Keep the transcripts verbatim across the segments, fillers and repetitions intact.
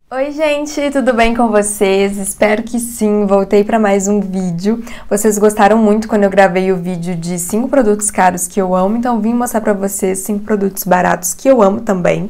Oi gente, tudo bem com vocês? Espero que sim, voltei para mais um vídeo. Vocês gostaram muito quando eu gravei o vídeo de cinco produtos caros que eu amo, então vim mostrar para vocês cinco produtos baratos que eu amo também.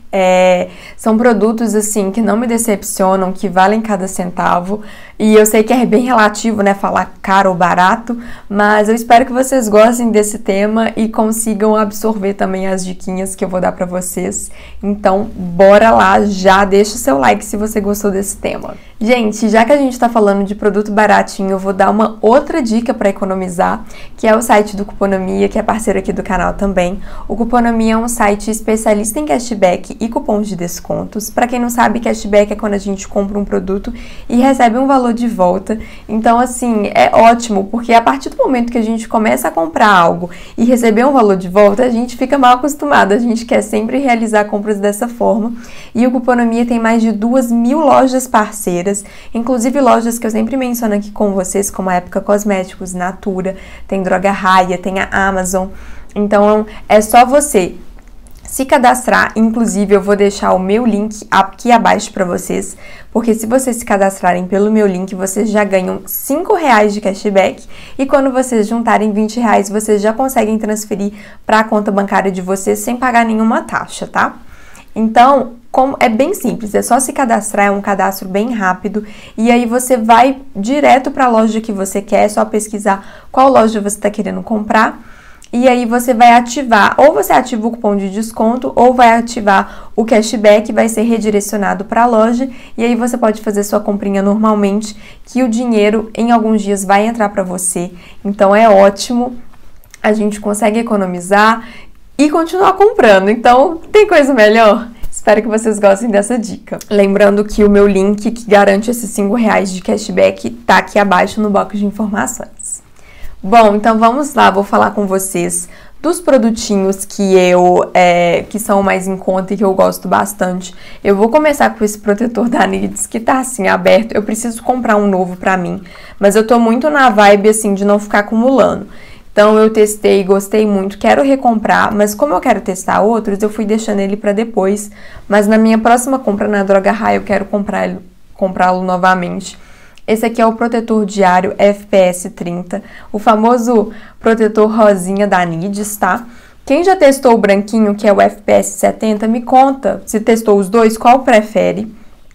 É, são produtos assim que não me decepcionam, que valem cada centavo, e eu sei que é bem relativo, né, falar caro ou barato, mas eu espero que vocês gostem desse tema e consigam absorver também as diquinhas que eu vou dar pra vocês. Então, bora lá, já deixa o seu like se você gostou desse tema. Gente, já que a gente tá falando de produto baratinho, eu vou dar uma outra dica para economizar, que é o site do Cuponomia, que é parceiro aqui do canal também. O Cuponomia é um site especialista em cashback e cupons de descontos. Para quem não sabe, cashback é quando a gente compra um produto e recebe um valor de volta. Então, assim, é ótimo, porque a partir do momento que a gente começa a comprar algo e receber um valor de volta, a gente fica mal acostumado. A gente quer sempre realizar compras dessa forma. E o Cuponomia tem mais de duas mil lojas parceiras, inclusive lojas que eu sempre menciono aqui com vocês, como a Época Cosméticos, Natura, tem Droga Raia, tem a Amazon. Então, é só você se cadastrar, inclusive eu vou deixar o meu link aqui abaixo para vocês, porque se vocês se cadastrarem pelo meu link, vocês já ganham cinco reais de cashback, e quando vocês juntarem vinte reais, vocês já conseguem transferir para a conta bancária de vocês sem pagar nenhuma taxa, tá? Então, como é bem simples, é só se cadastrar, é um cadastro bem rápido, e aí você vai direto para a loja que você quer, é só pesquisar qual loja você está querendo comprar. E aí você vai ativar, ou você ativa o cupom de desconto, ou vai ativar o cashback, vai ser redirecionado para a loja, e aí você pode fazer sua comprinha normalmente, que o dinheiro em alguns dias vai entrar para você. Então é ótimo, a gente consegue economizar e continuar comprando. Então, tem coisa melhor? Espero que vocês gostem dessa dica. Lembrando que o meu link que garante esses cinco reais de cashback tá aqui abaixo no box de informações. Bom, então vamos lá, vou falar com vocês dos produtinhos que eu, é, que são mais em conta e que eu gosto bastante. Eu vou começar com esse protetor da Nides, que tá assim, aberto. Eu preciso comprar um novo pra mim, mas eu tô muito na vibe, assim, de não ficar acumulando. Então eu testei, gostei muito, quero recomprar, mas como eu quero testar outros, eu fui deixando ele pra depois. Mas na minha próxima compra na Droga Raia, eu quero comprar, comprá-lo novamente. Esse aqui é o protetor diário F P S trinta, o famoso protetor rosinha da Nides, tá? Quem já testou o branquinho, que é o F P S setenta, me conta se testou os dois, qual prefere.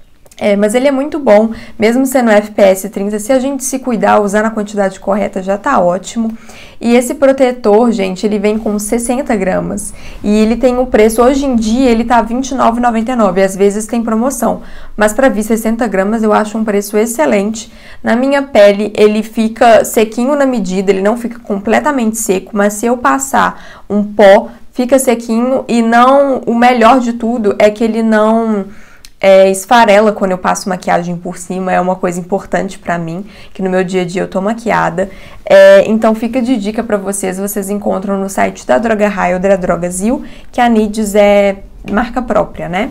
É, mas ele é muito bom, mesmo sendo F P S trinta, se a gente se cuidar, usar na quantidade correta, já tá ótimo. E esse protetor, gente, ele vem com sessenta gramas, e ele tem um preço, hoje em dia, ele tá vinte e nove reais e noventa e nove centavos, às vezes tem promoção, mas para vir sessenta gramas eu acho um preço excelente. Na minha pele, ele fica sequinho na medida, ele não fica completamente seco, mas se eu passar um pó, fica sequinho, e não, o melhor de tudo é que ele não... É, esfarela quando eu passo maquiagem por cima, é uma coisa importante pra mim, que no meu dia a dia eu tô maquiada. É, então fica de dica pra vocês, vocês encontram no site da Droga Raia ou da Drogazil, que a Nides é marca própria, né?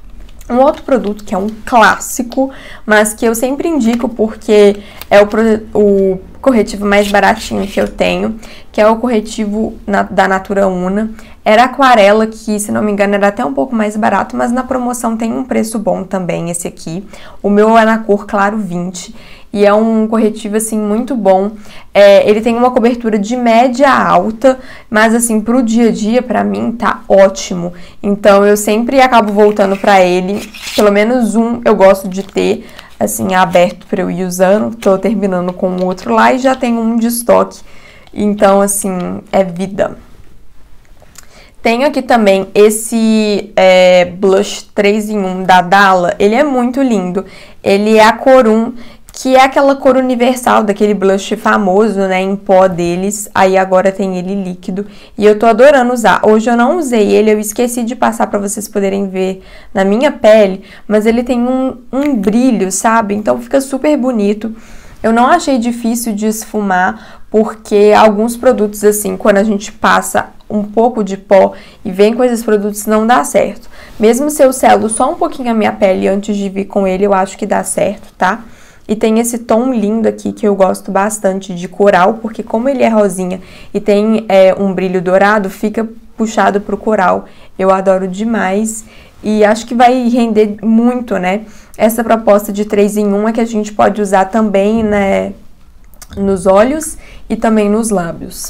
Um outro produto que é um clássico, mas que eu sempre indico porque é o, o corretivo mais baratinho que eu tenho, que é o corretivo na, da Natura Una. Era aquarela, que se não me engano era até um pouco mais barato, mas na promoção tem um preço bom também esse aqui. O meu é na cor claro vinte. E é um corretivo, assim, muito bom. É, ele tem uma cobertura de média a alta, mas, assim, pro dia a dia, pra mim, tá ótimo. Então, eu sempre acabo voltando pra ele. Pelo menos um eu gosto de ter, assim, aberto pra eu ir usando. Tô terminando com o outro lá e já tenho um de estoque. Então, assim, é vida. Tenho aqui também esse é, blush três em um da Dalla. Ele é muito lindo. Ele é a cor um, que é aquela cor universal daquele blush famoso, né, em pó deles. Aí agora tem ele líquido e eu tô adorando usar. Hoje eu não usei ele, eu esqueci de passar pra vocês poderem ver na minha pele, mas ele tem um, um brilho, sabe? Então fica super bonito. Eu não achei difícil de esfumar, porque alguns produtos assim, quando a gente passa um pouco de pó e vem com esses produtos, não dá certo. Mesmo se eu selo só um pouquinho a minha pele antes de vir com ele, eu acho que dá certo, tá? E tem esse tom lindo aqui que eu gosto bastante, de coral, porque como ele é rosinha e tem é, um brilho dourado, fica puxado pro coral. Eu adoro demais. e acho que vai render muito, né? Essa proposta de três em um é que a gente pode usar também, né, nos olhos e também nos lábios.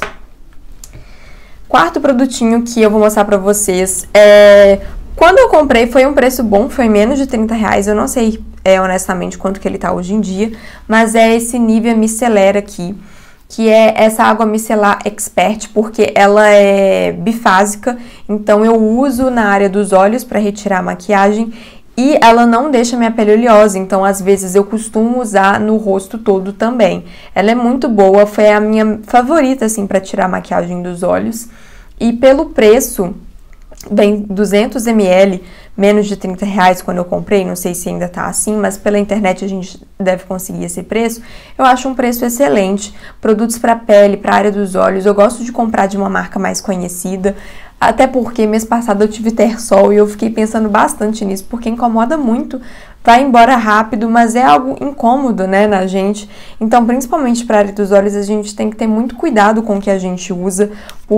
Quarto produtinho que eu vou mostrar pra vocês é... Quando eu comprei foi um preço bom, foi menos de trinta reais, eu não sei é, honestamente quanto que ele tá hoje em dia, mas é esse Nivea Micellar aqui, que é essa água micelar expert, porque ela é bifásica, então eu uso na área dos olhos para retirar a maquiagem e ela não deixa minha pele oleosa, então às vezes eu costumo usar no rosto todo também. Ela é muito boa, foi a minha favorita assim para tirar a maquiagem dos olhos e pelo preço, bem, duzentos mililitros, menos de trinta reais quando eu comprei, não sei se ainda tá assim, mas pela internet a gente deve conseguir esse preço. Eu acho um preço excelente. Produtos para pele, para área dos olhos, eu gosto de comprar de uma marca mais conhecida, até porque mês passado eu tive Tersol e eu fiquei pensando bastante nisso, porque incomoda muito, vai embora rápido, mas é algo incômodo, né, na gente. Então, principalmente para área dos olhos, a gente tem que ter muito cuidado com o que a gente usa,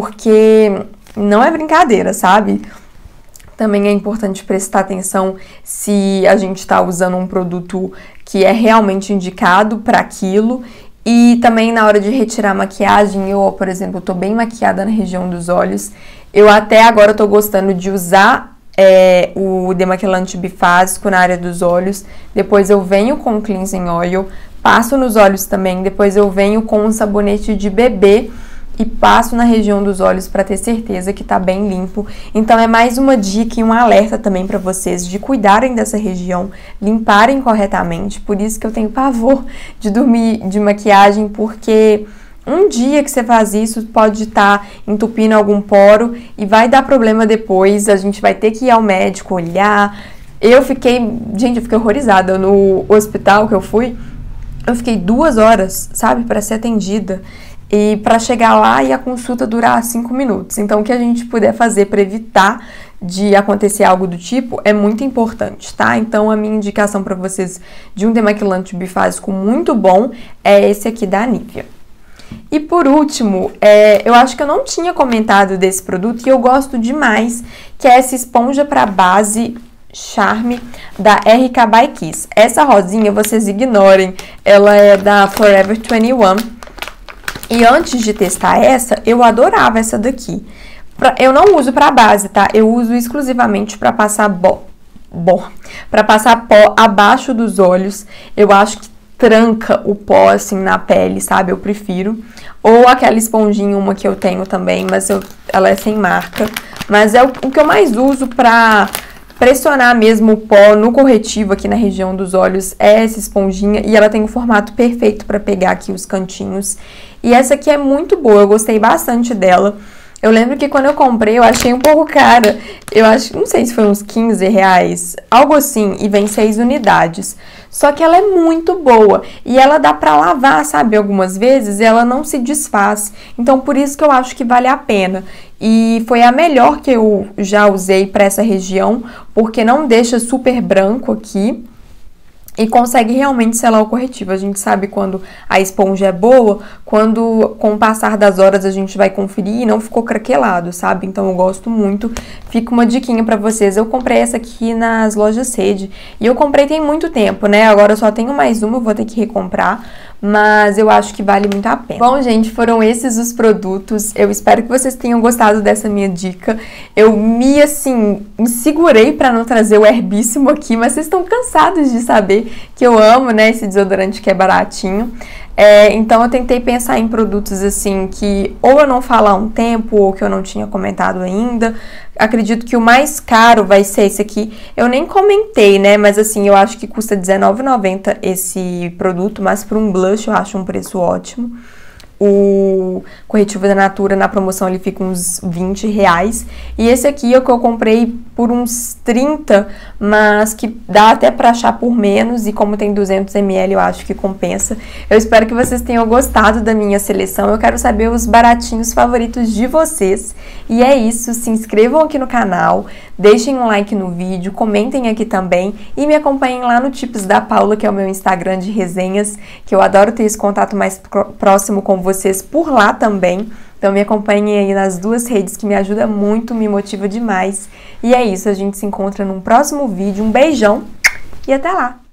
porque não é brincadeira, sabe? Também é importante prestar atenção se a gente está usando um produto que é realmente indicado para aquilo. E também na hora de retirar a maquiagem, eu, por exemplo, tô bem maquiada na região dos olhos. Eu até agora tô gostando de usar é, o demaquilante bifásico na área dos olhos. Depois eu venho com o cleansing oil, passo nos olhos também. Depois eu venho com um sabonete de bebê e passo na região dos olhos para ter certeza que tá bem limpo. Então é mais uma dica e um alerta também para vocês de cuidarem dessa região, limparem corretamente. Por isso que eu tenho pavor de dormir de maquiagem, porque um dia que você faz isso pode estar entupindo algum poro e vai dar problema depois. A gente vai ter que ir ao médico olhar. Eu fiquei, gente, eu fiquei horrorizada no hospital que eu fui. Eu fiquei duas horas, sabe, para ser atendida. E para chegar lá e a consulta durar cinco minutos. Então, o que a gente puder fazer para evitar de acontecer algo do tipo é muito importante, tá? Então, a minha indicação para vocês de um demaquilante bifásico muito bom é esse aqui da Nivea. E por último, é, eu acho que eu não tinha comentado desse produto e eu gosto demais, que é essa esponja para base Charme da R K by Kiss. Essa rosinha, vocês ignorem, ela é da Forever vinte e um. E antes de testar essa, eu adorava essa daqui. Eu não uso pra base, tá? Eu uso exclusivamente pra passar pó, pra passar pó abaixo dos olhos. Eu acho que tranca o pó, assim, na pele, sabe? Eu prefiro. Ou aquela esponjinha, uma que eu tenho também, mas eu, ela é sem marca. Mas é o, o que eu mais uso pra pressionar mesmo o pó no corretivo aqui na região dos olhos é essa esponjinha. E ela tem o formato perfeito pra pegar aqui os cantinhos. E essa aqui é muito boa, eu gostei bastante dela. Eu lembro que quando eu comprei, eu achei um pouco cara. Eu acho, não sei se foi uns quinze reais, algo assim, e vem seis unidades. Só que ela é muito boa e ela dá pra lavar, sabe, algumas vezes, e ela não se desfaz. Então, por isso que eu acho que vale a pena. E foi a melhor que eu já usei pra essa região, porque não deixa super branco aqui. E consegue realmente selar o corretivo. A gente sabe quando a esponja é boa, quando com o passar das horas a gente vai conferir e não ficou craquelado, sabe? Então eu gosto muito. Fica uma diquinha pra vocês. Eu comprei essa aqui nas lojas Rede. E eu comprei tem muito tempo, né? Agora eu só tenho mais uma, eu vou ter que recomprar. Mas eu acho que vale muito a pena. Bom, gente, foram esses os produtos. Eu espero que vocês tenham gostado dessa minha dica. Eu me, assim, me segurei pra não trazer o herbíssimo aqui, mas vocês estão cansados de saber que eu amo, né, esse desodorante que é baratinho. É, então eu tentei pensar em produtos assim que ou eu não falo há um tempo ou que eu não tinha comentado ainda. Acredito que o mais caro vai ser esse aqui. Eu nem comentei, né, mas assim, eu acho que custa dezenove reais e noventa centavos esse produto, mas para um blush eu acho um preço ótimo. O corretivo da Natura na promoção ele fica uns vinte reais. E esse aqui é o que eu comprei por uns trinta, mas que dá até pra achar por menos. E como tem duzentos mililitros, eu acho que compensa. Eu espero que vocês tenham gostado da minha seleção. Eu quero saber os baratinhos favoritos de vocês. E é isso, se inscrevam aqui no canal, deixem um like no vídeo, comentem aqui também e me acompanhem lá no Tips da Paula, que é o meu Instagram de resenhas, que eu adoro ter esse contato mais próximo com vocês. vocês por lá também. Então me acompanhem aí nas duas redes que me ajuda muito, me motiva demais. E é isso, a gente se encontra num próximo vídeo. Um beijão e até lá!